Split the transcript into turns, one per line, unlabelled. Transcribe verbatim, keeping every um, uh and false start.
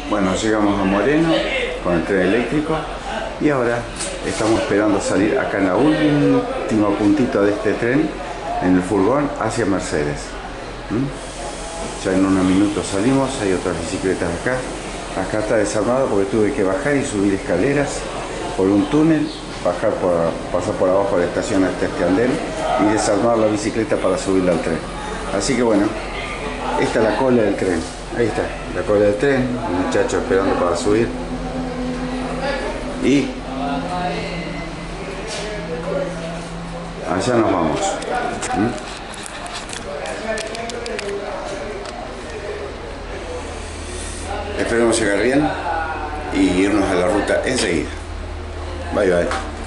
Bueno, llegamos a Moreno con el tren eléctrico y ahora estamos esperando salir acá en la última puntita de este tren, en el furgón, hacia Mercedes. ¿Mm? Ya en unos minutos salimos, hay otras bicicletas acá. Acá está desarmado porque tuve que bajar y subir escaleras por un túnel, bajar por, pasar por abajo de la estación hasta este andén y desarmar la bicicleta para subirla al tren. Así que bueno, esta es la cola del tren. Ahí está, la cola del tren, el muchacho esperando para subir. Y allá nos vamos. ¿Mm? Esperemos llegar bien y irnos a la ruta enseguida. Bye bye.